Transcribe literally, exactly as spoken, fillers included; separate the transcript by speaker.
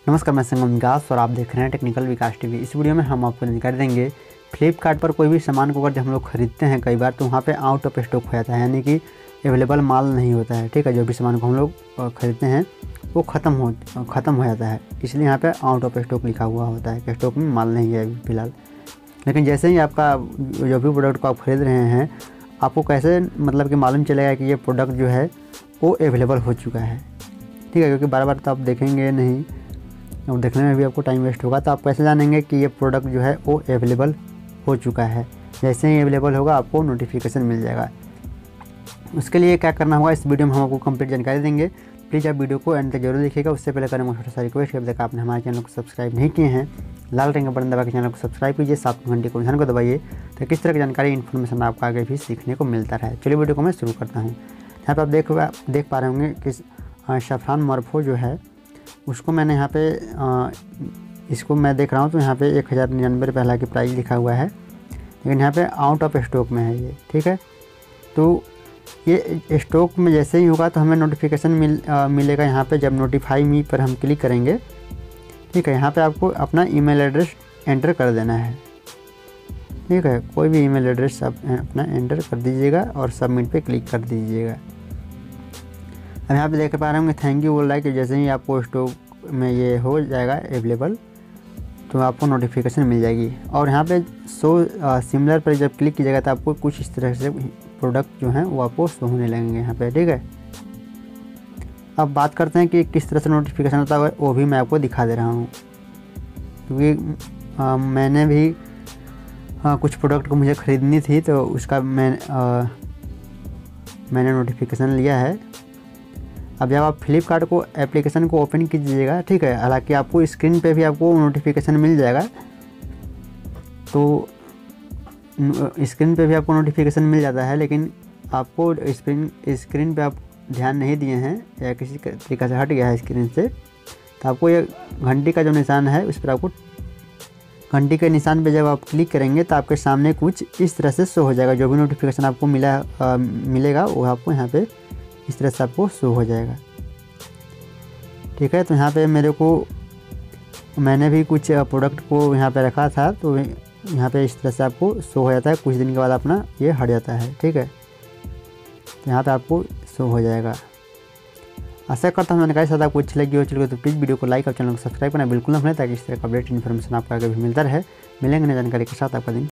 Speaker 1: नमस्कार, मैं संगम विकास और आप देख रहे हैं टेक्निकल विकास टीवी। इस वीडियो में हम आपको जानकारी देंगे फ्लिपकार्ट पर कोई भी सामान को अगर जब हम लोग खरीदते हैं कई बार तो वहाँ पे आउट ऑफ स्टॉक हो जाता है, यानी कि अवेलेबल माल नहीं होता है। ठीक है, जो भी सामान को हम लोग खरीदते हैं वो ख़त्म हो ख़त्म हो जाता है, इसलिए यहाँ पे आउट ऑफ स्टॉक लिखा हुआ होता है कि स्टॉक में माल नहीं है अभी फ़िलहाल। लेकिन जैसे ही आपका जो भी प्रोडक्ट को आप खरीद रहे हैं, आपको कैसे मतलब कि मालूम चलेगा कि ये प्रोडक्ट जो है वो अवेलेबल हो चुका है। ठीक है, क्योंकि बार बार तो आप देखेंगे नहीं और देखने में भी आपको टाइम वेस्ट होगा। तो आप कैसे जानेंगे कि ये प्रोडक्ट जो है वो अवेलेबल हो चुका है? जैसे ही अवेलेबल होगा आपको नोटिफिकेशन मिल जाएगा। उसके लिए क्या करना होगा, इस वीडियो में हम आपको कंप्लीट जानकारी देंगे। प्लीज़ आप वीडियो को एंड तक जरूर देखिएगा। उससे पहले करेंगे छोटा सा रिक्वेस्ट है, अब तक आपने हमारे चैनल को सब्सक्राइब नहीं किए हैं, लाल रंग का बटन दबा के चैनल को सब्सक्राइब कीजिए, साथ में घंटे को निशान को दबाइए तो किस तरह की जानकारी इन्फॉर्मेशन आपको आगे भी सीखने को मिलता रहे। चलिए वीडियो को मैं शुरू करता हूँ। यहाँ पर आप देख देख पा रहे होंगे कि सैफरॉन मॉर्फो जो है उसको मैंने यहाँ पे आ, इसको मैं देख रहा हूँ तो यहाँ पे एक हज़ार निन्यानवे रुपये हालांकि प्राइस लिखा हुआ है, लेकिन यहाँ पे आउट ऑफ स्टॉक में है ये। ठीक है, तो ये स्टॉक में जैसे ही होगा तो हमें नोटिफिकेशन मिल आ, मिलेगा यहाँ पे जब नोटिफाई मी पर हम क्लिक करेंगे। ठीक है, यहाँ पे आपको अपना ईमेल एड्रेस एंटर कर देना है। ठीक है, कोई भी ईमेल एड्रेस आप अपना एंटर कर दीजिएगा और सबमिट पे क्लिक कर दीजिएगा। अब यहाँ पे देख पा रहे होंगे थैंक यू बोल रहा है कि जैसे ही आपको स्टॉक में ये हो जाएगा अवेलेबल तो आपको नोटिफिकेशन मिल जाएगी। और यहाँ पे शो सिमिलर पर जब क्लिक कीजिएगा तो आपको कुछ इस तरह से प्रोडक्ट जो हैं वो आपको शो होने लगेंगे यहाँ पे। ठीक है, अब बात करते हैं कि किस तरह से नोटिफिकेशन होता है, वो भी मैं आपको दिखा दे रहा हूँ। क्योंकि मैंने भी आ, कुछ प्रोडक्ट को मुझे ख़रीदनी थी तो उसका मैं आ, मैंने नोटिफिकेशन लिया है। अब जब आप फ्लिपकार्ट को एप्लीकेशन को ओपन कीजिएगा, ठीक है, हालांकि आपको स्क्रीन पे भी आपको नोटिफिकेशन मिल जाएगा, तो स्क्रीन पे भी आपको नोटिफिकेशन मिल जाता है, लेकिन आपको स्क्रीन स्क्रीन पे आप ध्यान नहीं दिए हैं या किसी तरीके से हट गया है स्क्रीन से, तो आपको ये घंटी का जो निशान है उस पर आपको घंटी के निशान पे जब आप क्लिक करेंगे तो आपके सामने कुछ इस तरह से शो हो जाएगा। जो भी नोटिफिकेशन आपको मिला आ, मिलेगा वो आपको यहाँ पे इस तरह से आपको शो हो जाएगा। ठीक है, तो यहाँ पे मेरे को मैंने भी कुछ प्रोडक्ट को यहाँ पे रखा था तो यहाँ पे इस तरह से आपको शो हो जाता है। कुछ दिन के बाद अपना ये हट जाता है। ठीक है, तो यहाँ पे आपको शो हो जाएगा। आशा करता हूँ जानकारी साथ आपको अच्छी लगी हो। चलिए तो प्लीज़ वीडियो को लाइक और चैनल को सब्सक्राइब करना बिल्कुल ना भूलें ताकि इस तरह का अपडेट इन्फॉर्मेशन आपको आगे भी मिलता रहे। मिलेंगे नई जानकारी के साथ, आपका दिन